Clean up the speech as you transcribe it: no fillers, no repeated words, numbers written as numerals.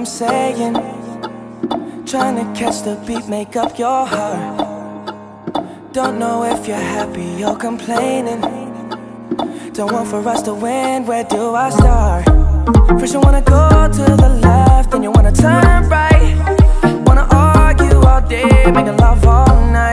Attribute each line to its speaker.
Speaker 1: I'm saying? Trying to catch the beat, make up your heart. Don't know if you're happy or complaining. Don't want for us to win, where do I start? First you wanna go to the left, then you wanna turn right. Wanna argue all day, making love all night.